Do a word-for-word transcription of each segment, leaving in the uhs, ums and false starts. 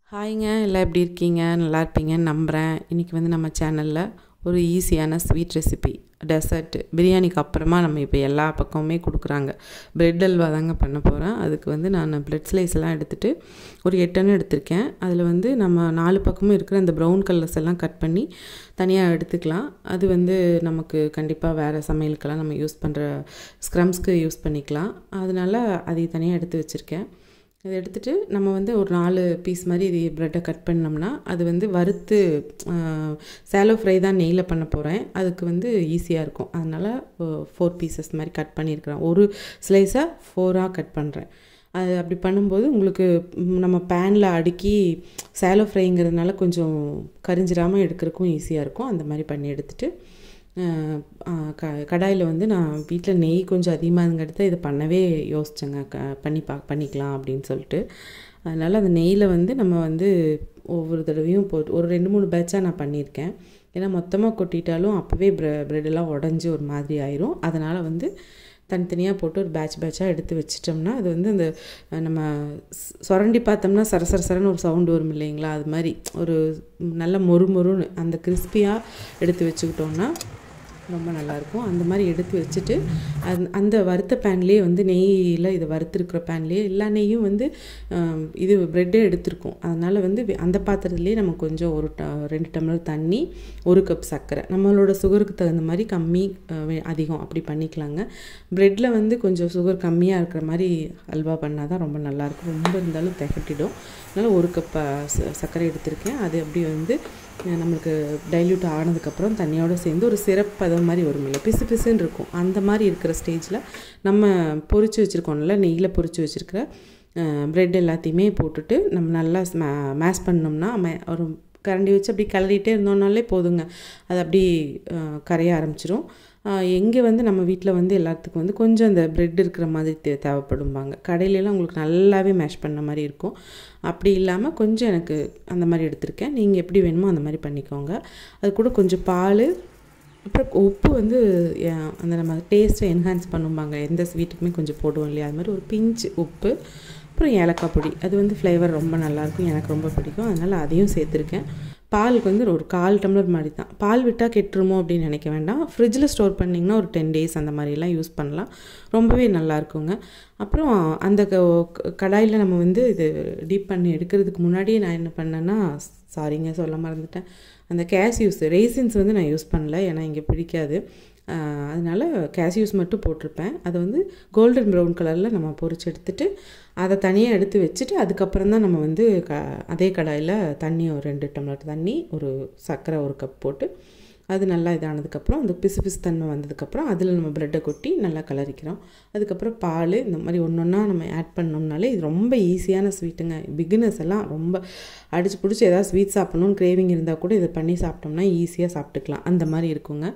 ஹாய்ங்க, எல்லாம் எப்படி இருக்கீங்க? நல்லா இருப்பீங்கன்னு நம்புகிறேன். இன்றைக்கி வந்து நம்ம சேனலில் ஒரு ஈஸியான ஸ்வீட் ரெசிபி, டெசர்ட், பிரியாணிக்கு அப்புறமா நம்ம இப்போ எல்லா பக்கமுமே கொடுக்குறாங்க. பிரெட் அல்வா தாங்க பண்ண போகிறேன். அதுக்கு வந்து நான் பிரெட் ஸ்லைஸ் எல்லாம் எடுத்துகிட்டு ஒரு எட்டன்னு எடுத்திருக்கேன். அதில் வந்து நம்ம நாலு பக்கமும் இருக்கிற அந்த ப்ரௌன் கலர்ஸ் எல்லாம் கட் பண்ணி தனியாக எடுத்துக்கலாம். அது வந்து நமக்கு கண்டிப்பாக வேறு சமையலுக்கெல்லாம் நம்ம யூஸ் பண்ணுற ஸ்க்ரம்ஸ்க்கு யூஸ் பண்ணிக்கலாம். அதனால் அதை தனியாக எடுத்து வச்சுருக்கேன். இதை எடுத்துகிட்டு நம்ம வந்து ஒரு நாலு பீஸ் மாதிரி இது ப்ரெட்டை கட் பண்ணோம்னா அது வந்து வறுத்து சேலோ ஃப்ரை தான் நெய்யில் பண்ண போகிறேன். அதுக்கு வந்து ஈஸியாக இருக்கும். அதனால் ஃபோர் பீசஸ் மாதிரி கட் பண்ணியிருக்கிறேன். ஒரு ஸ்லைஸாக ஃபோராக கட் பண்ணுறேன். அது அப்படி பண்ணும்போது உங்களுக்கு நம்ம பேனில் அடுக்கி சேலோ ஃப்ரைங்கிறதுனால கொஞ்சம் கரிஞ்சிடாமல் எடுக்கிறதுக்கும் ஈஸியாக இருக்கும். அந்த மாதிரி பண்ணி எடுத்துகிட்டு க கடாயில் வந்து நான் வீட்டில் நெய் கொஞ்சம் அதிகமாக எடுத்து இதை பண்ணவே யோசித்தேங்க. க பண்ணி பா பண்ணிக்கலாம் அப்படின்னு சொல்லிட்டு. அதனால் அந்த நெய்யில் வந்து நம்ம வந்து ஒவ்வொரு தடவையும் போட்டு ஒரு ரெண்டு மூணு பேட்சாக நான் பண்ணியிருக்கேன். ஏன்னா மொத்தமாக கொட்டிட்டாலும் அப்போவே ப்ரெ ப்ரெட்டெல்லாம் உடஞ்சி ஒரு மாதிரி ஆயிரும். அதனால் வந்து தனித்தனியாக போட்டு ஒரு பேட்ச் பேட்சாக எடுத்து வச்சிட்டோம்னா அது வந்து அந்த நம்ம சுரண்டி பார்த்தோம்னா சரசர சரன்னு ஒரு சவுண்டு வரும் இல்லைங்களா? அது மாதிரி ஒரு நல்ல மொறு மொறுன்னு அந்த கிறிஸ்பியாக எடுத்து வச்சுக்கிட்டோம்னா ரொம்ப நல்லாயிருக்கும். அந்த மாதிரி எடுத்து வச்சுட்டு அந் அந்த வறுத்த பேன்லேயே வந்து நெய்யில் இதை வறுத்துருக்கிற பேன்லேயே எல்லா நெய்யும் வந்து இது ப்ரெட்டே எடுத்துருக்கோம். அதனால் வந்து அந்த பாத்திரத்துலேயே நம்ம கொஞ்சம் ஒரு ட ரெண்டு டம்ளர் தண்ணி, ஒரு கப் சர்க்கரை, நம்மளோட சுகருக்கு தகுந்த மாதிரி கம்மி அதிகம் அப்படி பண்ணிக்கலாங்க. ப்ரெட்டில் வந்து கொஞ்சம் சுகர் கம்மியாக இருக்கிற மாதிரி அல்வா பண்ணால் தான் ரொம்ப நல்லாயிருக்கும். ரொம்ப இருந்தாலும் திகட்டிடும். அதனால் ஒரு கப் சர்க்கரை எடுத்திருக்கேன். அது அப்படி வந்து நம்மளுக்கு டைல்யூட் ஆனதுக்கப்புறம் தண்ணியோடு சேர்ந்து ஒரு சிரப் பதம் மாதிரி வரும் இல்லை, பிசு பிசுன்னு இருக்கும். அந்த மாதிரி இருக்கிற ஸ்டேஜில் நம்ம பொரிச்சு வச்சுருக்கோம்ல, நெய்யில் பொரிச்சு வச்சுருக்கிற ப்ரெட் எல்லாத்தையுமே போட்டுட்டு நம்ம நல்லா மே மேஷ் பண்ணோம்னா மே ஒரு கரண்டி வச்சு அப்படி கிளறிட்டே இருந்தோம்னாலே போதுங்க. அது அப்படி கரைய ஆரம்பிச்சிடும். எங்கே வந்து நம்ம வீட்டில் வந்து எல்லாத்துக்கும் வந்து கொஞ்சம் அந்த ப்ரெட் இருக்கிற மாதிரி தே தேவைப்படும்பாங்க. கடையிலலாம் உங்களுக்கு நல்லாவே மேஷ் பண்ண மாதிரி இருக்கும். அப்படி இல்லாமல் கொஞ்சம் எனக்கு அந்த மாதிரி எடுத்திருக்கேன். நீங்கள் எப்படி வேணுமோ அந்த மாதிரி பண்ணிக்கோங்க. அது கூட கொஞ்சம் பால், அப்புறம் உப்பு வந்து அந்த நம்ம டேஸ்ட்டை என்ஹான்ஸ் பண்ணும்பாங்க. எந்த ஸ்வீட்டுக்குமே கொஞ்சம் போடுவோம் இல்லையா? அது மாதிரி ஒரு பிஞ்சு உப்பு, அப்புறம் ஏலக்காய் பொடி. அது வந்து ஃப்ளேவர் ரொம்ப நல்லாயிருக்கும், எனக்கு ரொம்ப பிடிக்கும். அதனால் அதையும் சேர்த்துருக்கேன். பாலுக்கு வந்து ஒரு கால் டம்ளர் மாதிரி தான். பால் விட்டால் கெட்டுருமோ அப்படின்னு நினைக்க வேண்டாம். ஃப்ரிட்ஜில் ஸ்டோர் பண்ணிங்கன்னா ஒரு டென் டேஸ் அந்த மாதிரிலாம் யூஸ் பண்ணலாம். ரொம்பவே நல்லாயிருக்குங்க. அப்புறம் அந்த க கடாயில் நம்ம வந்து இது டீப் பண்ணி எடுக்கிறதுக்கு முன்னாடியே நான் என்ன பண்ணேன்னா, சாரிங்க சொல்ல மறந்துட்டேன், அந்த கேஷ்யூஸ் ரெய்சின்ஸ் வந்து நான் யூஸ் பண்ணல. ஏன்னா இங்கே பிடிக்காது. அதனால் கேஷ்யூஸ் மட்டும் போட்டிருப்பேன். அதை வந்து கோல்டன் ப்ரௌன் கலரில் நம்ம பொரிச்சு எடுத்துகிட்டு அதை தனியாக எடுத்து வச்சுட்டு அதுக்கப்புறம் தான் நம்ம வந்து க அதே கடாயில் தண்ணி ஒரு ரெண்டு டம்ளர் தண்ணி, ஒரு சர்க்கரை ஒரு கப் போட்டு அது நல்லா இதானதுக்கப்புறம் அந்த பிசு பிசு தன்மை வந்ததுக்கப்புறம் அதில் நம்ம ப்ரெட்டை கொட்டி நல்லா கலரிக்கிறோம். அதுக்கப்புறம் பால் இந்த மாதிரி ஒன்று ஒன்றா நம்ம ஆட் பண்ணோம்னாலே இது ரொம்ப ஈஸியான ஸ்வீட்டுங்க. பிகினர்ஸ் எல்லாம் ரொம்ப அடிச்சு பிடிச்சி ஏதாவது ஸ்வீட் சாப்பிட்ணுன்னு கிரேவிங் இருந்தால் கூட இதை பண்ணி சாப்பிட்டோம்னா ஈஸியாக சாப்பிட்டுக்கலாம். அந்த மாதிரி இருக்குங்க.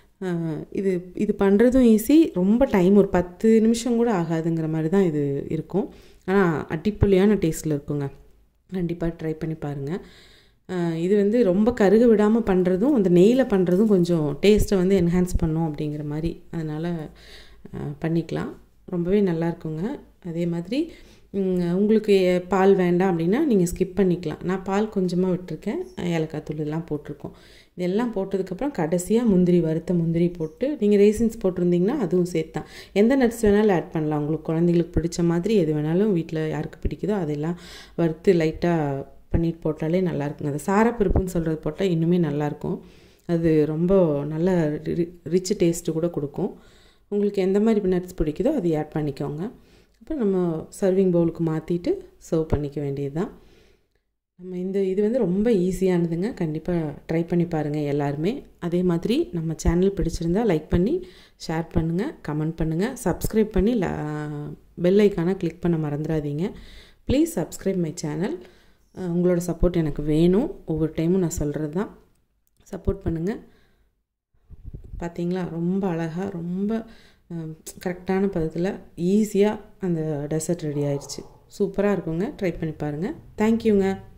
இது இது பண்ணுறதும் ஈஸி, ரொம்ப டைம் ஒரு பத்து நிமிஷம் கூட ஆகாதுங்கிற மாதிரி தான் இது இருக்கும். ஆனால் அடிப்பொலியான டேஸ்ட்டில் இருக்குங்க. கண்டிப்பாக ட்ரை பண்ணி பாருங்கள். இது வந்து ரொம்ப கருக விடாமல் பண்ணுறதும் அந்த நெய்யில் பண்ணுறதும் கொஞ்சம் டேஸ்ட்டை வந்து என்ஹான்ஸ் பண்ணும் அப்படிங்கிற மாதிரி. அதனால் பண்ணிக்கலாம். ரொம்பவே நல்லா இருக்குங்க. அதே மாதிரி உங்களுக்கு பால் வேண்டாம் அப்படின்னா நீங்கள் ஸ்கிப் பண்ணிக்கலாம். நான் பால் கொஞ்சமாக விட்டுருக்கேன். ஏலக்காய் தூள் எல்லாம் போட்டிருக்கோம். இதெல்லாம் போட்டதுக்கப்புறம் கடைசியாக முந்திரி, வறுத்த முந்திரி போட்டு நீங்கள் ரேசின்ஸ் போட்டிருந்தீங்கன்னா அதுவும் சேர்த்தான். எந்த நட்ஸ் வேணாலும் ஆட் பண்ணலாம். உங்களுக்கு குழந்தைங்களுக்கு பிடிச்ச மாதிரி எது வேணாலும் வீட்டில் யாருக்கு பிடிக்குதோ அதெல்லாம் வறுத்து லைட்டாக பண்ணிட்டு போட்டாலே நல்லாயிருக்குங்க. அது சாரப்பருப்புன்னு சொல்கிறது போட்டால் இன்னுமே நல்லாயிருக்கும். அது ரொம்ப நல்ல ரிச் டேஸ்ட்டு கூட கொடுக்கும். உங்களுக்கு எந்த மாதிரி நட்ஸ் பிடிக்குதோ அதை ஆட் பண்ணிக்கோங்க. அப்புறம் நம்ம சர்விங் பவுலுக்கு மாற்றிட்டு சர்வ் பண்ணிக்க வேண்டியது தான். நம்ம இந்த இது வந்து ரொம்ப ஈஸியானதுங்க. கண்டிப்பாக ட்ரை பண்ணி பாருங்கள் எல்லாருமே. அதே மாதிரி நம்ம சேனல் பிடிச்சிருந்தால் லைக் பண்ணி ஷேர் பண்ணுங்கள், கமெண்ட் பண்ணுங்கள், சப்ஸ்கிரைப் பண்ணி பெல் ஐக்கானை கிளிக் பண்ண மறந்துடாதீங்க. Please subscribe my channel. உங்களோட சப்போர்ட் எனக்கு வேணும். ஒவ்வொரு டைமும் நான் சொல்கிறது தான். சப்போர்ட் பண்ணுங்கள். பார்த்தீங்களா, ரொம்ப அழகாக ரொம்ப கரெக்டான பதத்தில் ஈஸியாக அந்த டெசர்ட் ரெடி ஆயிடுச்சு. சூப்பராக இருக்குங்க. ட்ரை பண்ணி பாருங்கள். தேங்க்யூங்க.